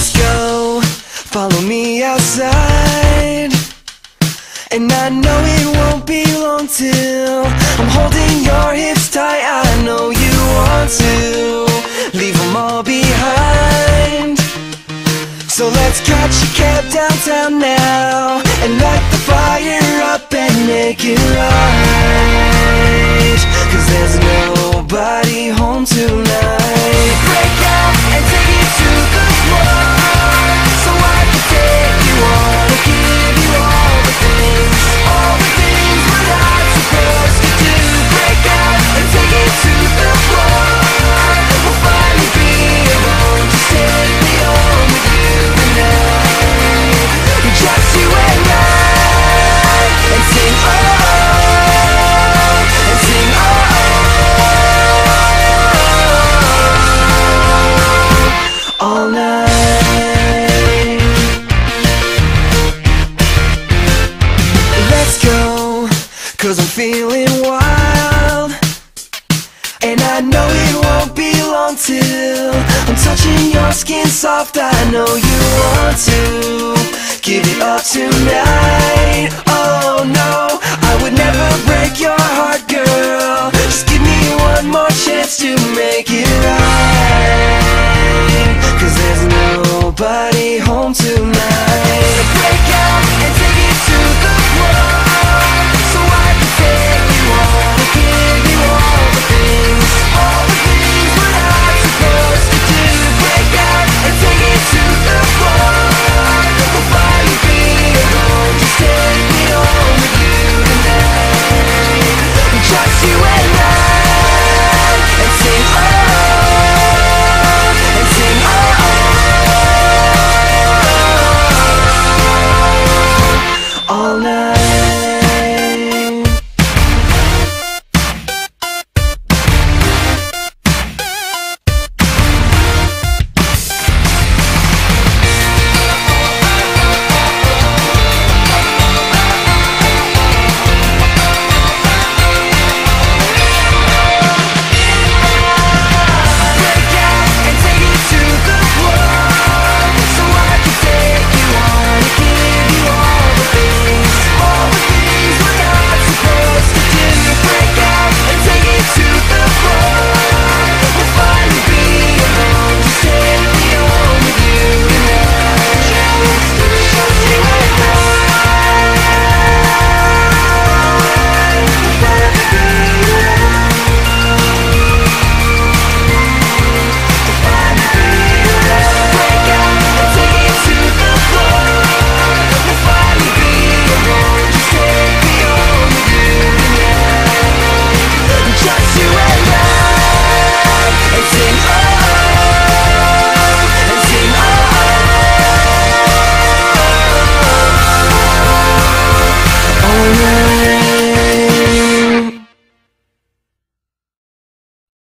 Let's go, follow me outside. And I know it won't be long till I'm holding your hips tight. I know you want to leave them all behind. So let's catch a cab downtown now and light the fire up and make it right. 'Cause there's nobody home tonight. Break out and take it to the floor, so I can take you on and give you all the things we're not supposed to do. Break out and take it to the floor. We'll finally be alone. Just take me home with you tonight. Just you and I, and sing oh, and sing oh, all night. Let's go, 'cause I'm feeling wild. And I know it won't be long till I'm touching your skin soft. I know you want to give it up tonight. Oh no, I would never break your heart, girl. Just give me one more chance to make it right.